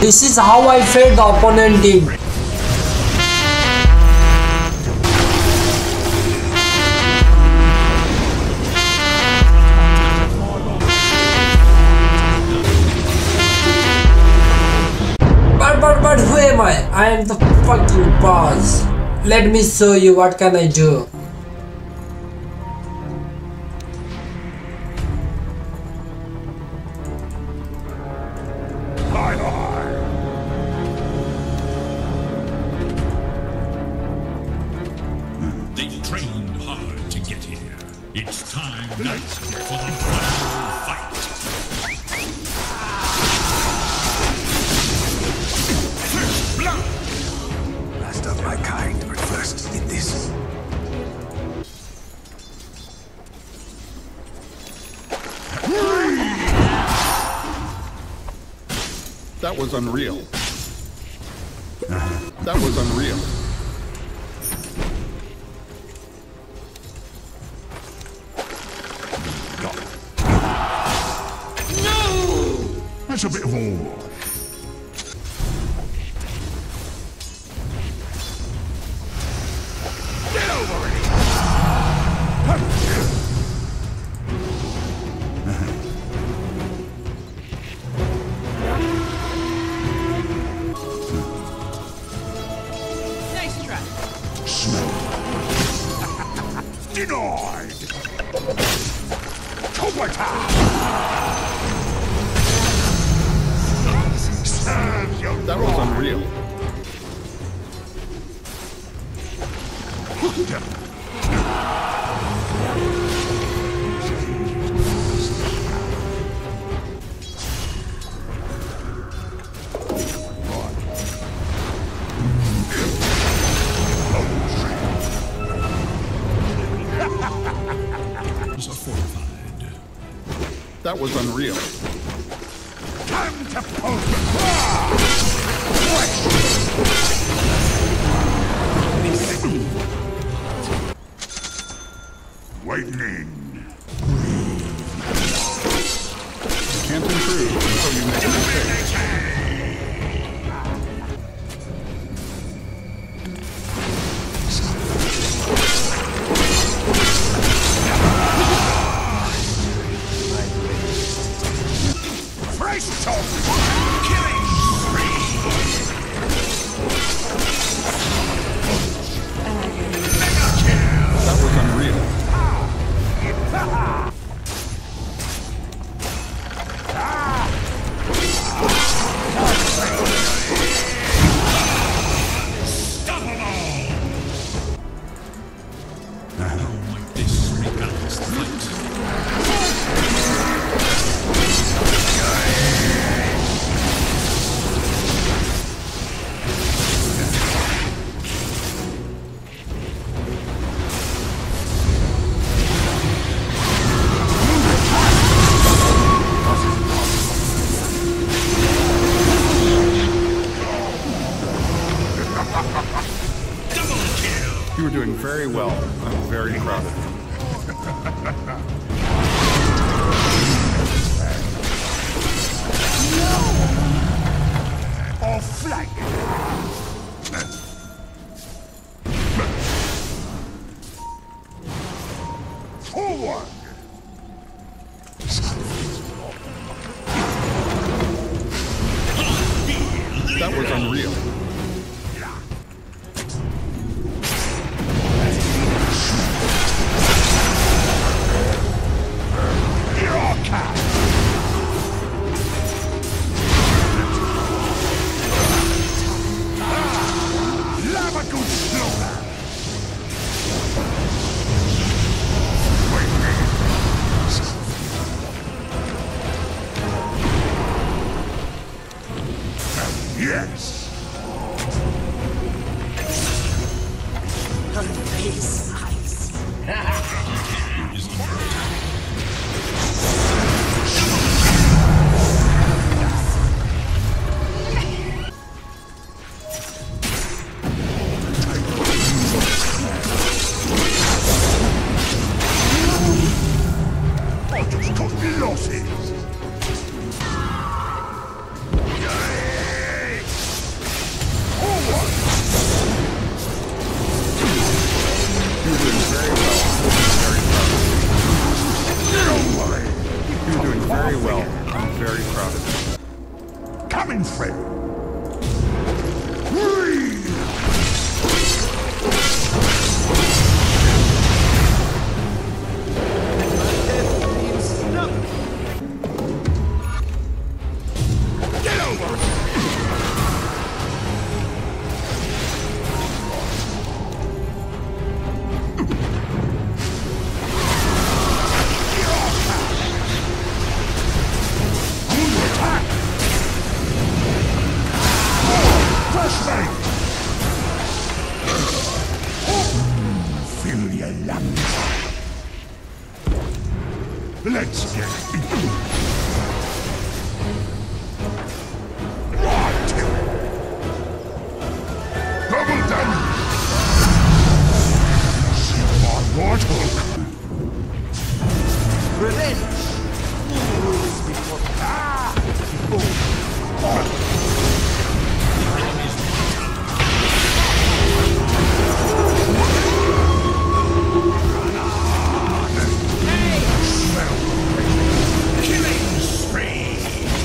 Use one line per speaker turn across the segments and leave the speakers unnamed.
This is how I fed the opponent team. But who am I? I am the fucking boss. Let me show you what can I do.
They've trained hard to get here. It's time now for the final fight. First blood!
Last of my kind, but first did this.
That was unreal. That was unreal.
That's a bit of all. Get over it!
Nice try.
Smell. Denied!
That was unreal. That was unreal.
Time to poke Lightning.
Can't improve until you make a mistake.
Fresh talk. Killing spree. Mega kill.
That was unreal. You were doing very well. I'm very proud of you.
Or flank. Forward.
That was unreal.
Yes. Losses.
coming, friend. Get over it! Fill your lungs. Let's get into it. Right. Double damage. See my mortal. Revenge. Rules before
Killing spree!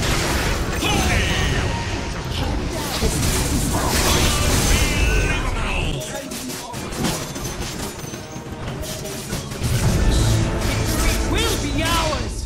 Will be ours!